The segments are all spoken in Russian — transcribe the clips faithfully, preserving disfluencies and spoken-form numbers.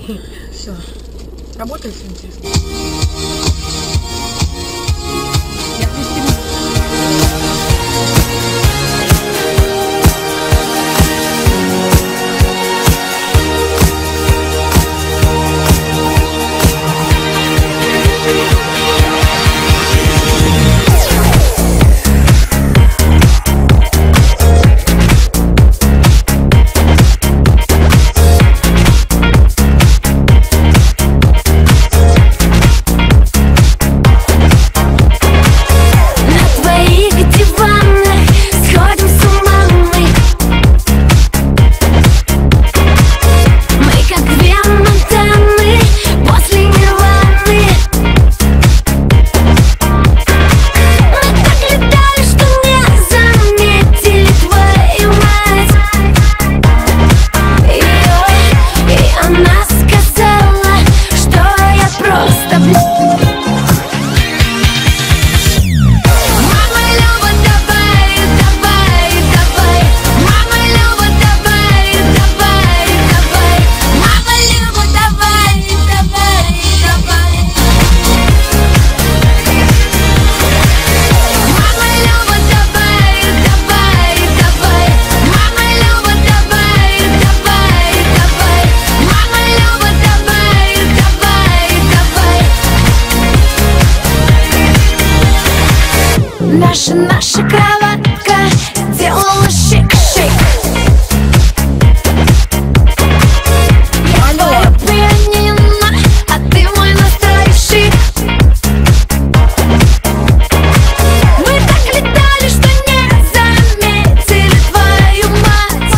Все. Работает все интересно. Я пристегну. Наша, наша кроватка делала шик-шик. Я твоя пианино, а ты мой настройщик. Мы так летали, что не заметили твою мать.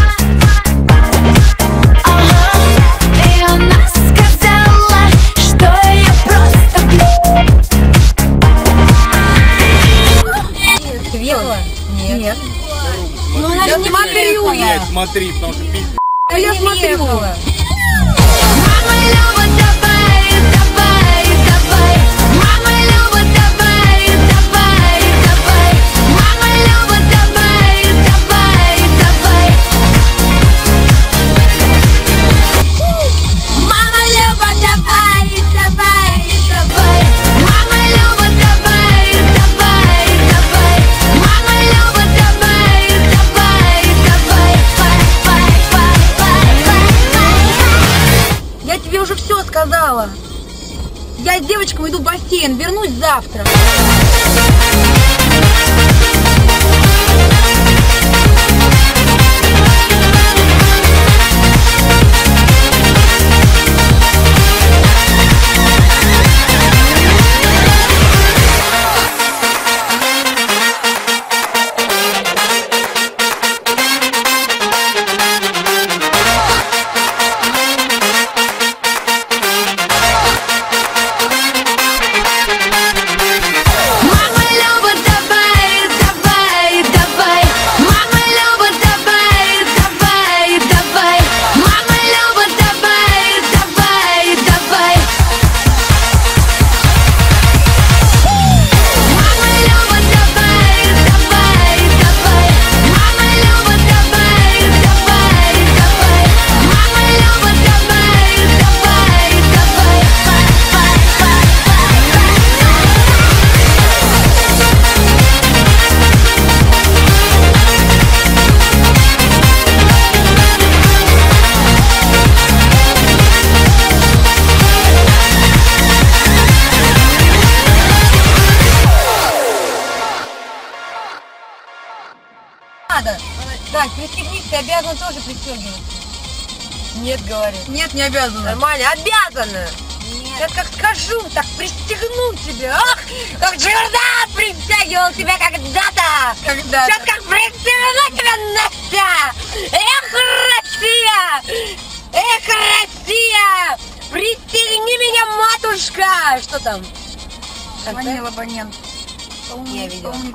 Ага, и она сказала, что я просто блин. Нет. Нет. Ну, она же не смотрю я. Смотри, потому что пить. А я смотрю. Мама, Люба, давай, давай, давай. Мама, Люба, давай, давай, давай. Мама, Люба, давай, давай, давай. Мама, Люба, давай, давай, давай. Мама, Люба, давай, давай, давай. Мама, Люба, давай, давай, давай. Бай, бай, бай, бай, бай. Я тебе уже все сказала. Я с девочками иду в бассейн. Вернусь завтра. Мама, Люба, давай, давай, давай. Мама, Люба, давай, давай, давай. Мама, Люба, давай, давай, давай. Мама, Люба, давай, давай, давай. Мама, Люба, давай, давай, давай. Мама, Люба, давай, давай, давай. Бай, бай, бай, Надо. Дань, пристегнись, ты обязана тоже пристегиваться. Нет, говорит. Нет, не обязана. Нормально, обязана. Нет. Я как скажу, так пристегну тебя. Ах, как Джордан пристегивал тебя когда-то. Когда-то. Сейчас как пристегну тебя, Настя. Эх, Россия. Эх, Россия. Пристегни меня, матушка. Что там? Звонил абонент. Я видела. Полный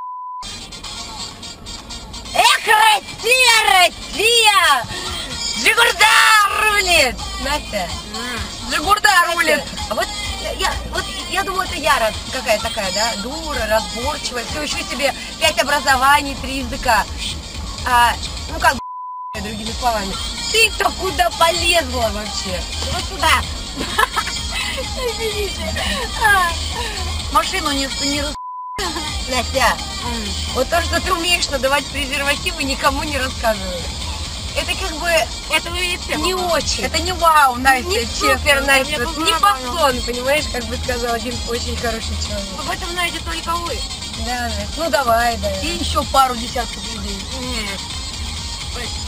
Эх, Россия, Россия! Жигурда рулит! Настя, Жигурда рулит. а вот я, вот я думаю, это Яра какая такая, да, дура, разборчивая, все еще себе пять образований, три языка. А, ну как, другими словами, ты-то куда полезла вообще? Вот сюда, Извините. А, Машину не, не рас... Настя, М. вот то, что ты умеешь надавать презервативы, никому не рассказывай. Это как бы Это вы видите? не очень. Это не вау, Настя, не честно. супер, Настя, Я вот тут не нормально. фасон, понимаешь, как бы сказал один очень хороший человек. Об этом знаете только вы. Да, Настя, ну давай, да. И еще пару десятков людей. Нет.